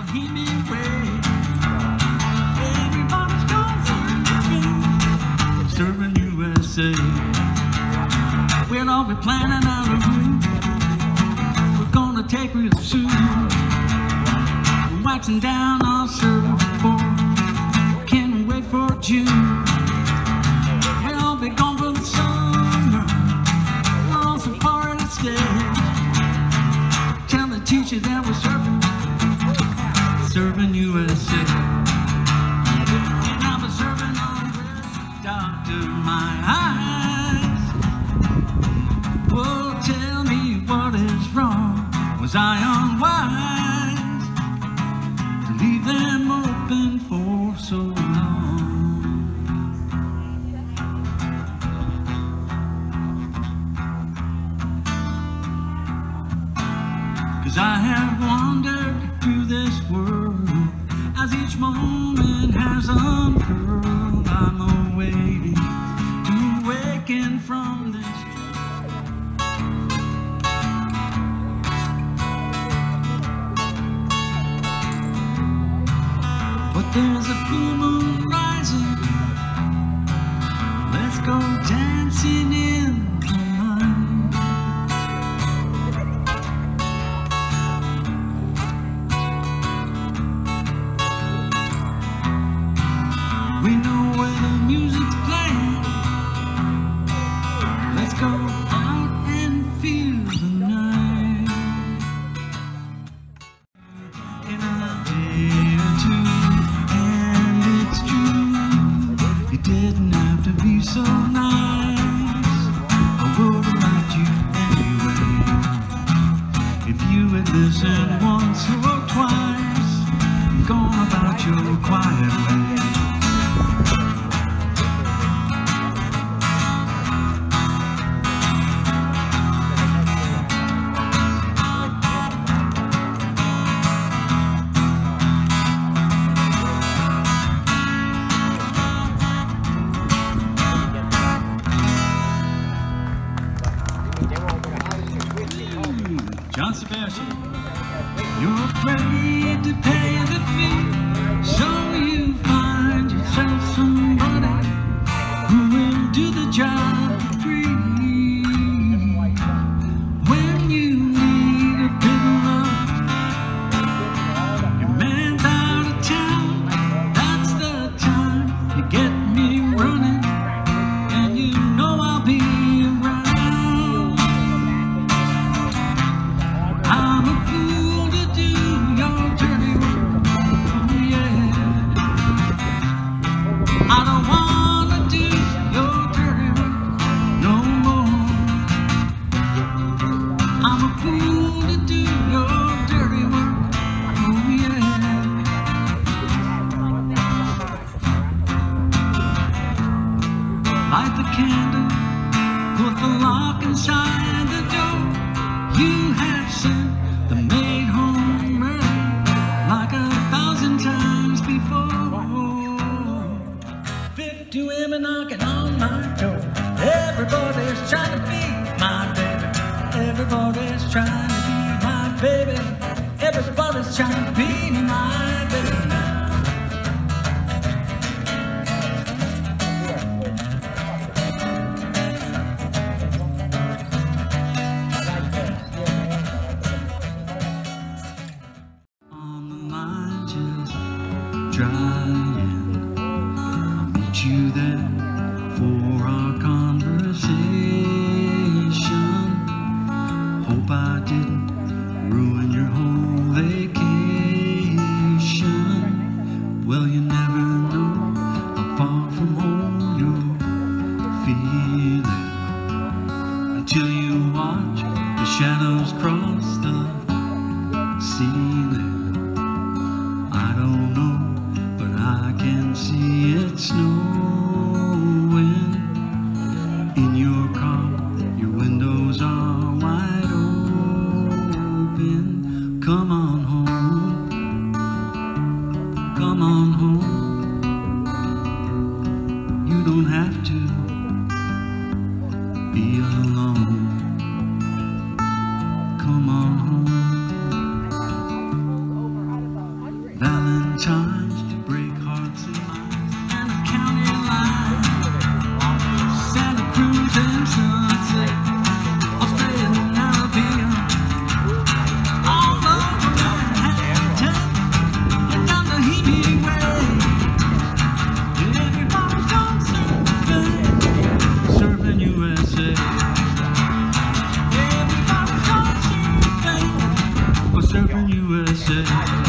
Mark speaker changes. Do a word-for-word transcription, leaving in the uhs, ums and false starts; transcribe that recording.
Speaker 1: hear me pray. Everybody's gonna serve, serving U S A. We'll all be planning out a route we're gonna take real soon. We're waxing down our surfboard, can't wait for June. We'll all be gone for the summer, we're all so far to stay. Tell the teacher that we're surfing, serving U S A. And I'm a serving on Doctor My Eyes. Well, tell me what is wrong. Was I unwise to leave them open for so long? 'Cause I have wandered through this world as each moment has uncurled. I'm awaiting to awaken from this. But there's a full moon rising. Let's go dancing in the night. We know where the music's playing. Let's go out and feel the night. In a day or two, and it's true, you didn't have to be so nice. I would have liked you anyway, if you had listened once or twice, and gone about your quiet way. John Sebastian, you're afraid to pay the fee, so you find yourself somebody who will do the job for free. When you need a bit of love, your man's out of town, that's the time you get me running, and you know I'll be around. I'm a fool to do your dirty work, oh yeah. I don't wanna do your dirty work no more. I'm a fool to do your dirty work, oh yeah. Light the candle, put the lock inside the door. You have sent the maid home early, like a thousand times before. Fifty women knocking on my door. Everybody's trying to be my baby. Everybody's trying to be my baby. Everybody's trying to be my baby now. On the line just drying, I'll meet you there for our conversation. Hope I didn't ruin your whole vacation. Well, you never know how far from home you're feeling until you watch the shadows cross the ceiling. I don't know, but I can see it snowing in your car. Your windows are wide open. Come on home, come on home. You don't have to be alone. Come on home. say.